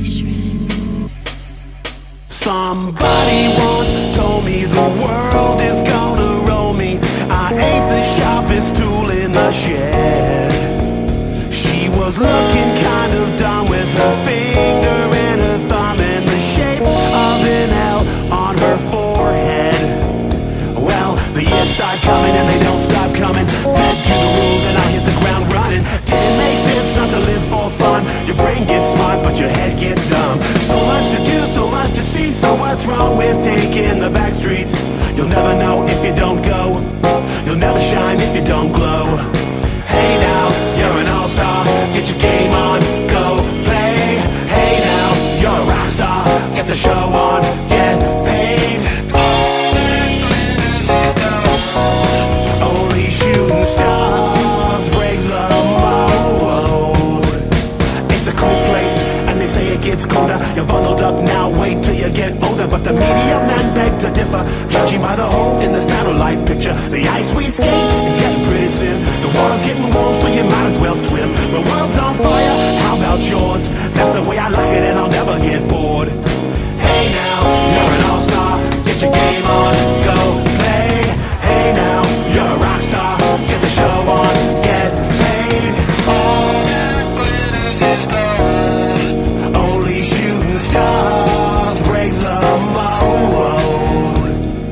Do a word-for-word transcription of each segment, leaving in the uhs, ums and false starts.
Somebody once told me the world is gonna roll me. I ain't the sharpest tool in the shed. She was looking kind of dumb with her finger and her thumb in the shape of an L on her forehead. Well, the years start coming and they don't stop coming. Fed to the rules and I hit the ground running. Didn't make sense not to live for fun. Your brain gets smart but your head gets dumb. So much to do, so much to see. So what's wrong with taking the back streets? You'll never know if you don't go. You'll never shine if you don't glow. Hey now, you're an all-star. Get your game on, go play. Hey now, you're a rock star. Get the show on, get paid. Only shooting stars break the mold. It's a cool place, and they say it gets colder. You're bundled up now, wait till you get older. But the media men beg to differ, judging by the hole in the satellite picture. The ice we skate is getting pretty thin. The water's getting warm, so you might as well swim. The world's on fire, how about yours? That's the way I like it and I'll never get bored. Hey now, you're an all-star. Get your game on, go play. Hey now, you're a rock star. Get the show on, get paid. All that glitters is gold. Only shooting stars break the mold.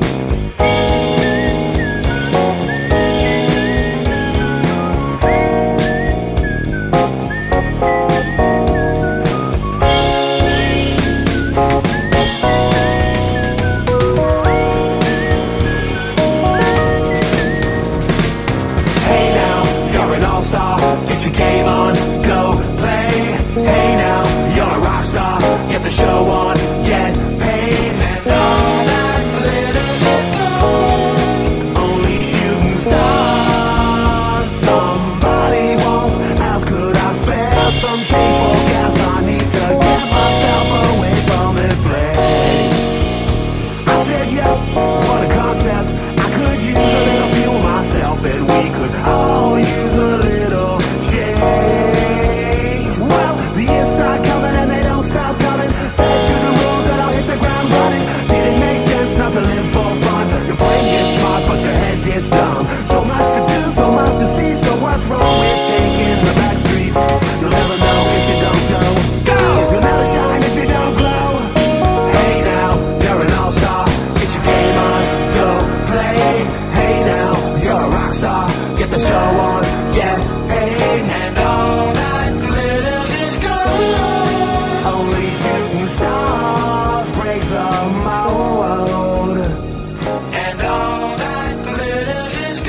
Hey now, you're an all-star. Get your game on, go play. Hey now, you're a rock star. Get the show on, get paid. And all that glitters is gold. Only shooting stars. Somebody once asked, could I spare some change for gas? I need to get myself away from this place. I said, yep, what a concept. I could use a little fuel myself, and we could all use a little change. Well, the years start coming and they don't stop coming. Fed to the rules and I'll hit the ground running. Didn't make sense not to live for fun. Your brain gets smart but your head gets dumb. So much to do, so much to see. So what's wrong with taking the back streets? You'll never know if you don't go. Go! You'll never shine if you don't glow. Hey now, you're an all-star. Get your game on, go play. Hey now, you're a rock star. Get the show on, get paid. And all that glitters is gold. Only shooting stars break the mold. And all that glitters is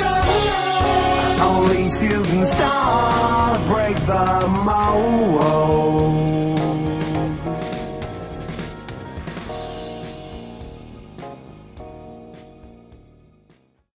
gold. Only shooting stars break the mold.